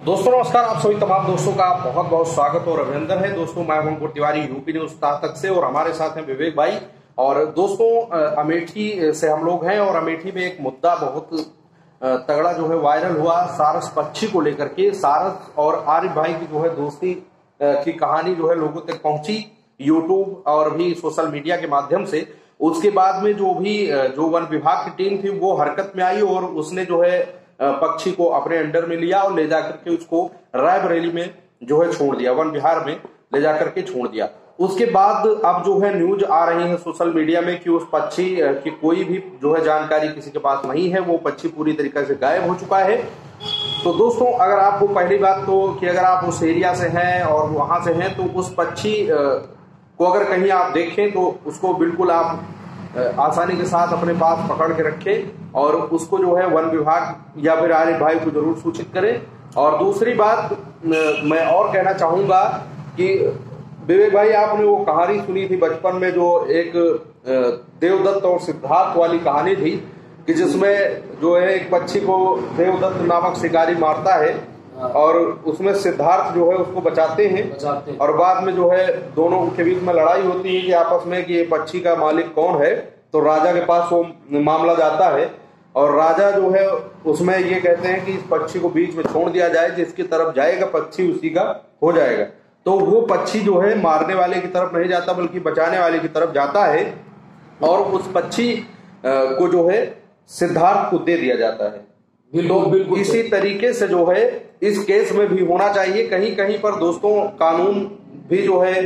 दोस्तों नमस्कार। आप सभी तमाम दोस्तों का बहुत बहुत स्वागत और अभिनंदन है। दोस्तों मैं हूं अंकुर तिवारी यूपी न्यूज तक से और हमारे साथ हैं विवेक भाई। और दोस्तों अमेठी से हम लोग हैं और अमेठी में एक मुद्दा बहुत तगड़ा जो है वायरल हुआ सारस पक्षी को लेकर के। सारस और आरिफ भाई की जो है दोस्ती की कहानी जो है लोगों तक पहुंची यूट्यूब और भी सोशल मीडिया के माध्यम से। उसके बाद में जो वन विभाग की टीम थी वो हरकत में आई और उसने जो है पक्षी को अपने अंडर में लिया और ले जाकर के उसको रायबरेली में जो है छोड़ दिया, वन विहार में ले जाकर के छोड़ दिया। उसके बाद अब जो है न्यूज आ रही है सोशल मीडिया में कि उस पक्षी की कोई भी जो है जानकारी किसी के पास नहीं है, वो पक्षी पूरी तरीके से गायब हो चुका है। तो दोस्तों अगर आपको पहली बात तो कि अगर आप उस एरिया से हैं और वहां से हैं तो उस पक्षी को अगर कहीं आप देखें तो उसको बिल्कुल आप आसानी के साथ अपने पास पकड़ के रखें और उसको जो है वन विभाग या फिर आरिफ भाई को जरूर सूचित करें। और दूसरी बात मैं और कहना चाहूंगा कि विवेक भाई आपने वो कहानी सुनी थी बचपन में जो एक देवदत्त और सिद्धार्थ वाली कहानी थी कि जिसमें जो है एक पक्षी को देवदत्त नामक शिकारी मारता है और उसमें सिद्धार्थ जो है उसको बचाते हैं और बाद में जो है दोनों के बीच में लड़ाई होती है कि आपस में कि ये पक्षी का मालिक कौन है। तो राजा के पास वो मामला जाता है और राजा जो है उसमें ये कहते हैं कि इस पक्षी को बीच में छोड़ दिया जाए, जिसकी तरफ जाएगा पक्षी उसी का हो जाएगा। तो वो पक्षी जो है मारने वाले की तरफ नहीं जाता बल्कि बचाने वाले की तरफ जाता है और उस पक्षी को जो है सिद्धार्थ को दे दिया जाता है। बिल्कुल इसी तरीके से जो है इस केस में भी होना चाहिए। कहीं कहीं पर दोस्तों कानून भी जो है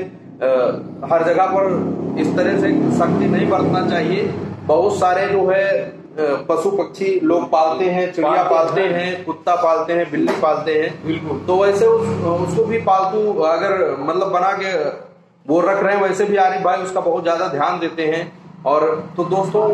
हर जगह पर इस तरह से सख्ती नहीं बरतना चाहिए। बहुत सारे जो है पशु पक्षी लोग पालते हैं, चिड़िया पालते हैं, कुत्ता पालते हैं, बिल्ली पालते हैं। बिल्कुल तो वैसे उसको भी पालतू अगर मतलब बना के वो रख रहे हैं, वैसे भी आरिफ भाई उसका बहुत ज्यादा ध्यान देते हैं। और तो दोस्तों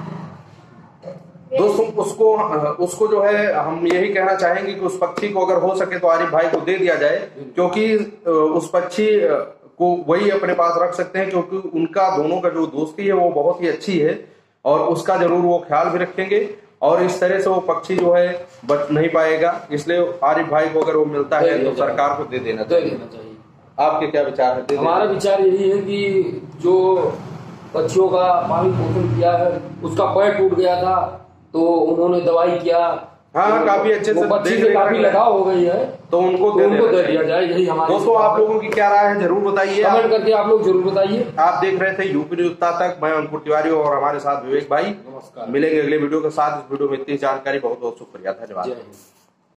उसको जो है हम यही कहना चाहेंगे कि उस पक्षी को अगर हो सके तो आरिफ भाई को दे दिया जाए, क्योंकि उस पक्षी को वही अपने पास रख सकते हैं क्योंकि उनका दोनों का जो दोस्ती है वो बहुत ही अच्छी है और उसका जरूर वो ख्याल भी रखेंगे और इस तरह से वो पक्षी जो है बच नहीं पाएगा। इसलिए आरिफ भाई को अगर वो मिलता है तो सरकार को दे देना चाहिए। आपके क्या विचार है? हमारा विचार यही है कि जो पक्षियों का पालन पोषण किया है उसका पैर टूट गया था तो उन्होंने दवाई किया। हाँ काफी अच्छे से पक्षी से काफी लगाव हो गई है तो उनको दे दिया जाए। यही हमारे दोस्तों आप लोगों की क्या राय है जरूर बताइए, कमेंट करके आप लोग जरूर बताइए। आप देख रहे थे यूपी न्यूज तक, मैं अंकुर तिवारी और हमारे साथ विवेक भाई। नमस्कार। मिलेंगे अगले वीडियो के साथ। इस वीडियो में इतनी जानकारी, बहुत बहुत शुक्रिया, धन्यवाद।